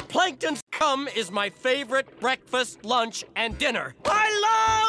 Plankton's cum is my favorite breakfast, lunch, and dinner. I love